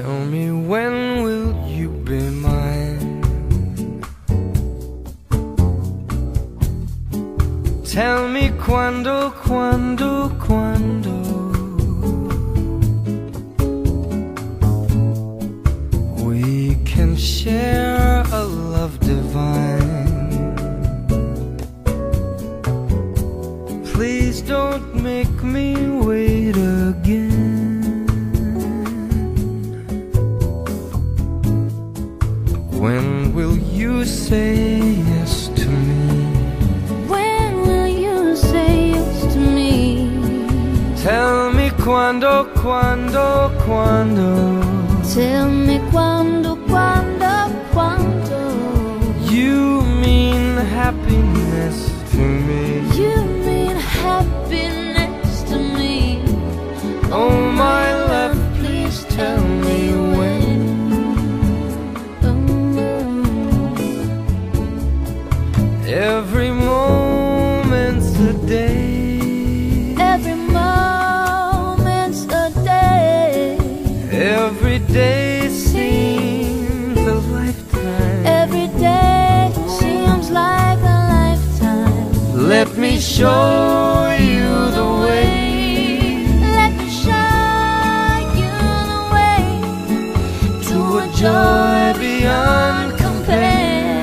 Tell me, when will you be mine? Tell me quando, quando, quando we can share a love divine. Please don't make me wait again. When will you say yes to me? When will you say yes to me? Tell me quando, quando, quando. Tell me quando, quando, quando You mean happiness to me. you mean happiness to me. Oh my love, please tell me when. Every moment's a day. Every moment's a day. Every day seems a lifetime. Every day seems like a lifetime. Let me show you the way. Let me show you the way to a joy beyond compare.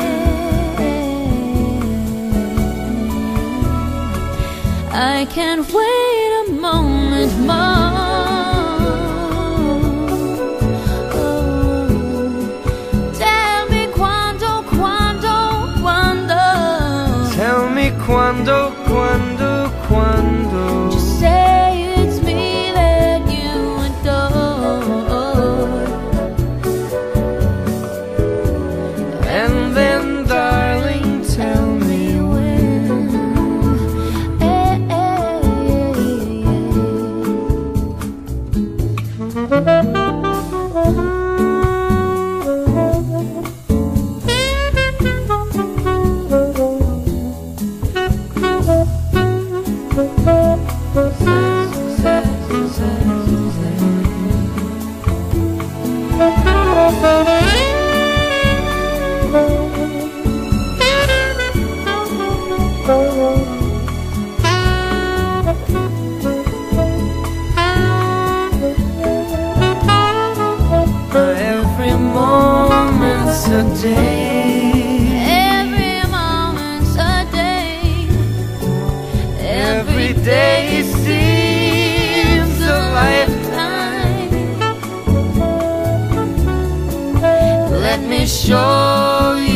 I can't wait a moment more. Tell me quando, quando, quando. Tell me quando, quando, quando. Just say it's me that you adore. And then, darling, tell me when. Every moment's a day. Every moment's a day. Every day seems a lifetime. Let me show you